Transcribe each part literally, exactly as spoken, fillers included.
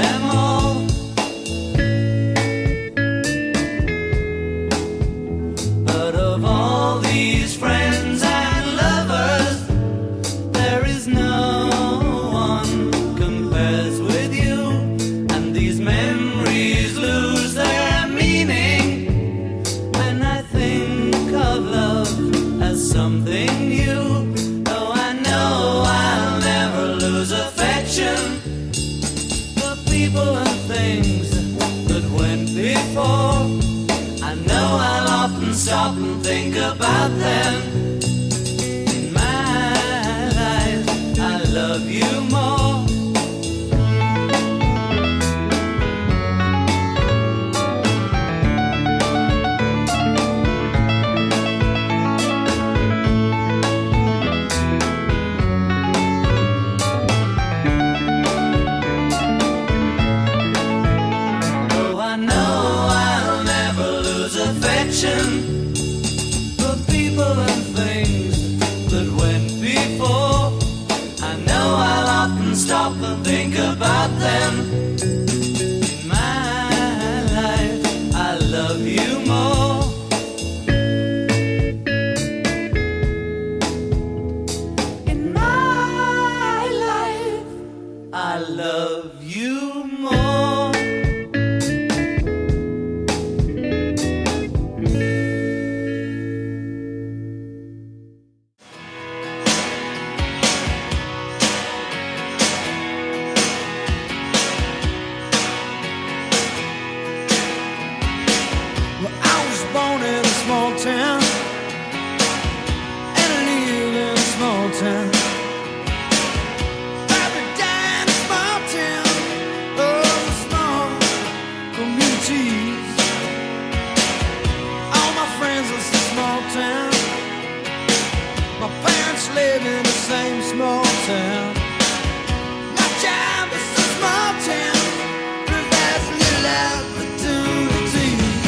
them all. But of all these friends and lovers, there is no one compares with you. And these memories lose their meaning when I think of love as something new. Though I know I'll never lose affection for people and things that went before. I know I'll often stop and think about them. In my life, I love you more. Though I know I'll never lose affection for people and things that went before. I know I'll often stop and think about them. In my life, I love you more. In my life, I love you more. Well, I was born in a small town, and I live in a small town. Probably die in a small town. Oh, small communities. All my friends live in a small town. My parents live in the same small town. My job is a small town, but there's little opportunity.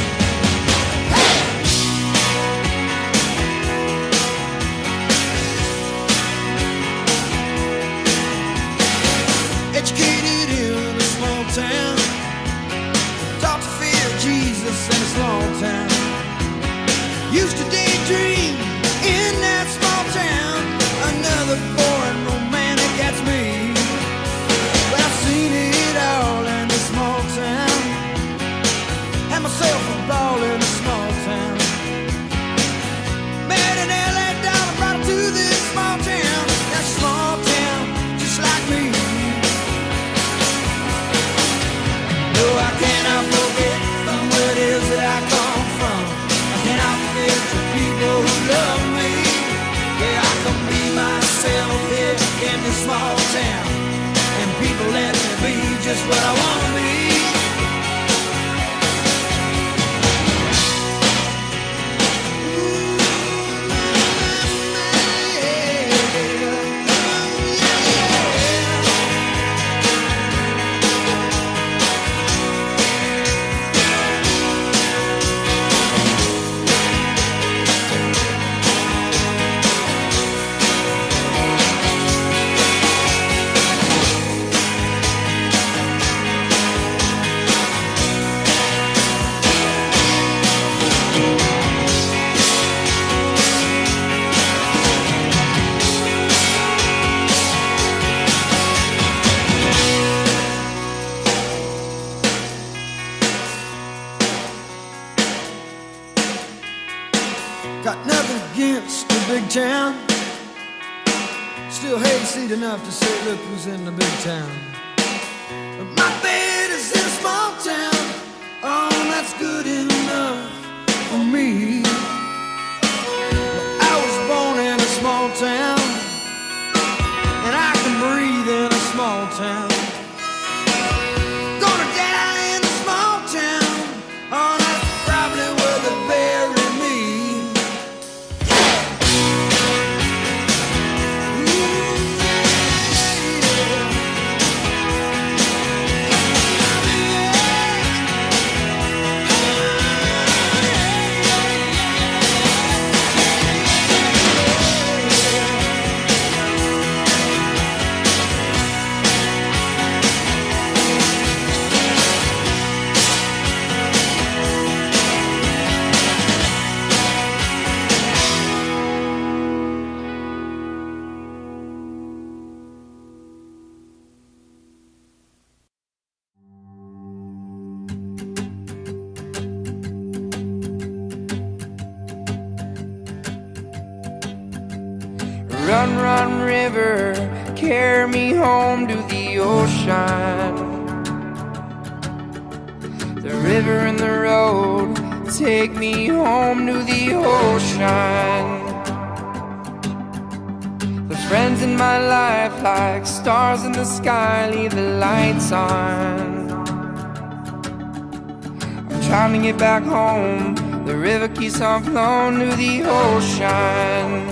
Educated in a small town, taught to fear Jesus in a small town. Used to daydream in that small town. Another boring romantic gets me. Well, I've seen it all in a small town. Had myself a ball in a small town. Met an L A dollar, brought her to this small town. That small town, just like me. No, I cannot forget from where it is that I come from. I cannot forget the people who love me. Yeah, I can be myself here in this small town, and people let me be just what I want to be. Got nothing against the big town. Still hayseed enough to say, look who's in the big town. But my bed is in a small town. Oh, that's good enough for me. Well, I was born in a small town, and I can breathe in a small town. Gonna die in a small town. Oh, that's probably where they bury me. Ooh, yeah. Run, run, river, carry me home to the ocean. The river and the road, take me home to the ocean. The friends in my life, like stars in the sky, leave the lights on. I'm trying to get back home, the river keeps on flowing to the ocean.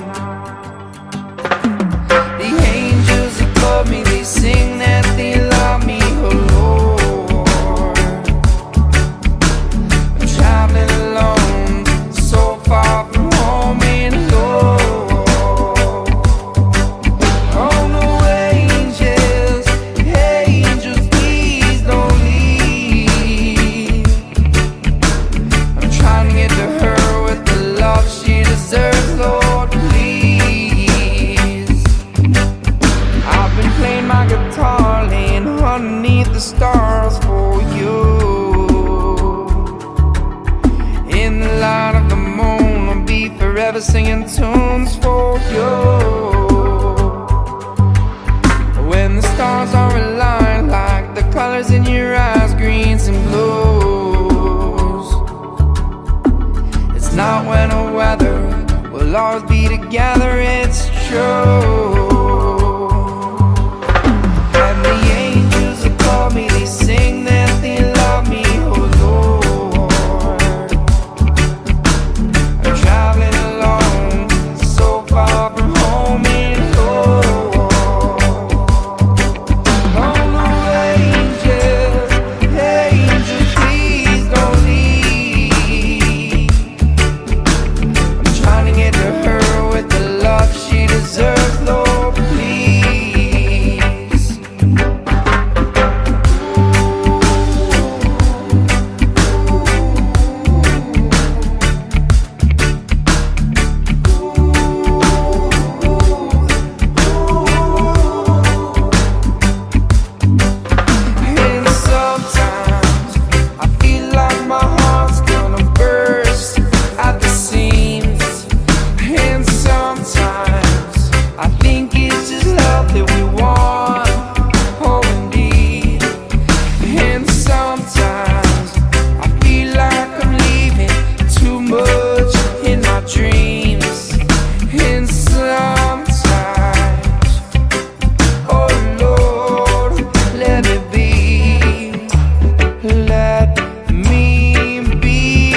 The angels above me, they sing that they love me, oh Lord. I'm traveling alone, so far from home and Lord. Oh no, angels, angels, please don't leave. I'm trying to get to her with the love she deserves, Lord, please. I've been playing my guitar, laying underneath the stars for you. In the light of the moon, I'll be forever singing tunes for you. When the stars are aligned, like the colors in your eyes, greens and blues. It's not when or whether, we'll always be together, it's true. And the angels above me, they sing that they love me, oh Lord. I'm traveling alone, so far from home and Lord. Oh no, angels, angels, please don't leave. I'm trying to get to her with the love she deserves, Lord, please. And sometimes I feel like my heart's gonna burst at the seams. And sometimes I think it's just love that we want, oh indeed. And sometimes I feel like I'm leaving too much in my dreams. And sometimes, oh Lord, let it be, let me be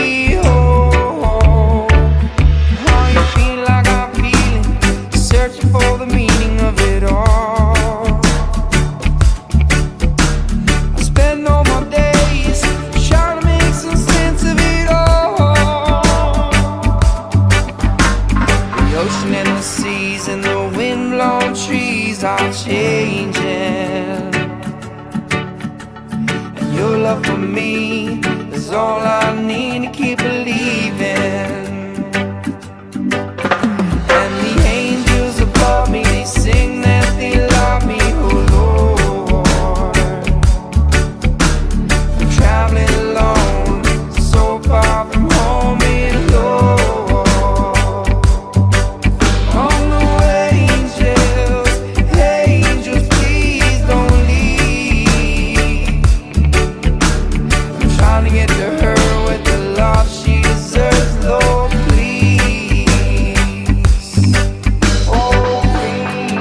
whole. How you feel like I'm feeling, searching for the meaning of it all. I spend all my days trying to make some sense of it all. The ocean and the seas and the wind-blown trees are changing. And your love for me is all I need to keep believing. And the angels above me, they sing that they love me, oh Lord. I'm traveling alone, so far from home and Lord. Oh no, angels, angels, please don't leave. I'm trying to get to her with the love she deserves, Lord, please. Oh, please,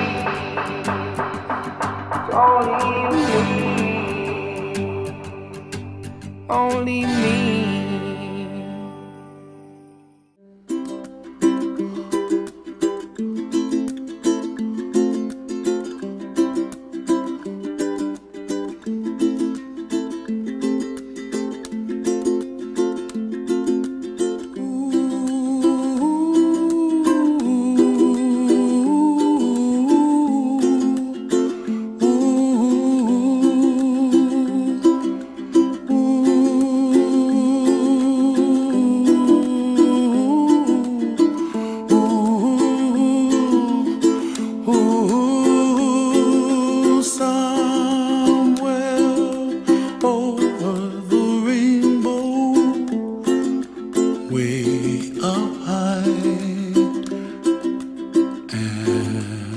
only me, only me. way up high, and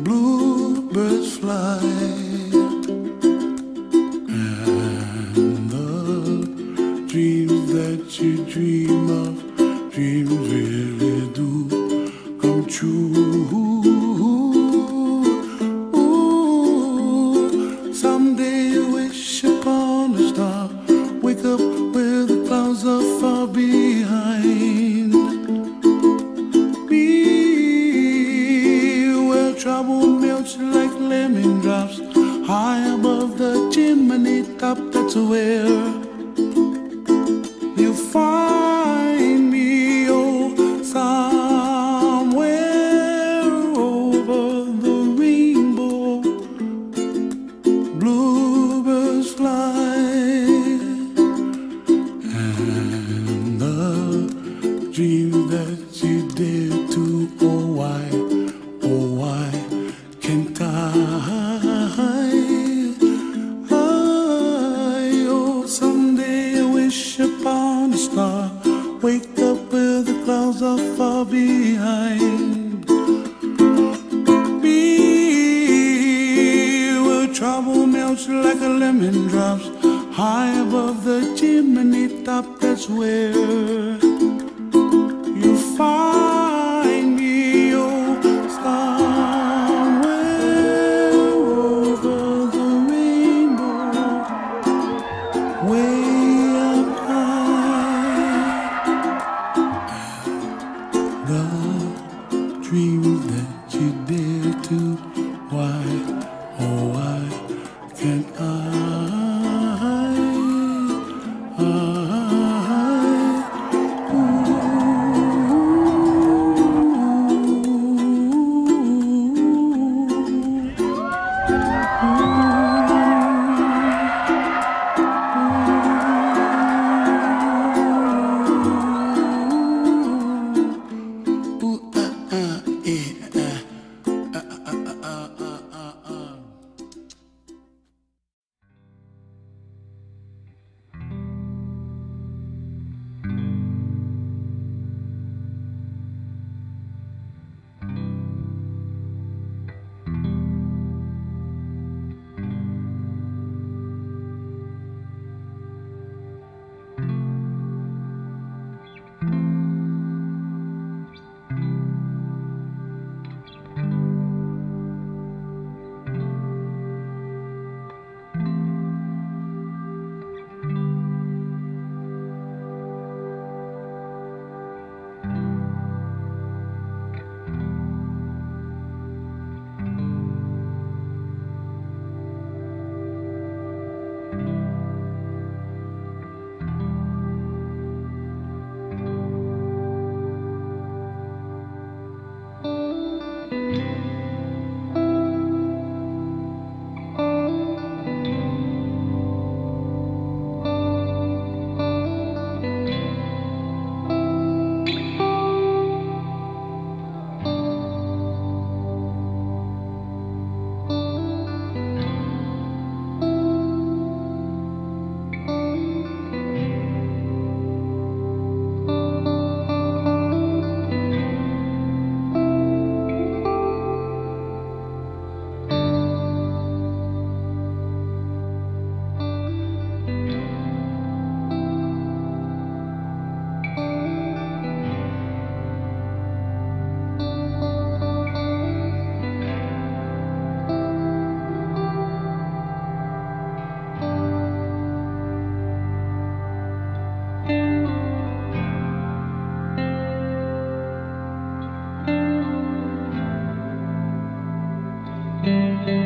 bluebirds fly, and the dreams that you dream of, dreams really do come true. Ooh, someday you wish upon a star, wake up where the clouds are far behind. Be where trouble melts like lemon drops, high above the chimney top. That's where you find me, oh, somewhere over the rainbow. Bluebirds fly, and the dream that you dare to, oh why, oh why can't I? Someday I wish upon a star, wake up where the clouds are far behind. Be where trouble melts like a lemon drops, high above the chimney top. That's where you find me, oh, somewhere over the rainbow. Way up high, the dreams that you dare to, why, oh why can't I? I Thank you.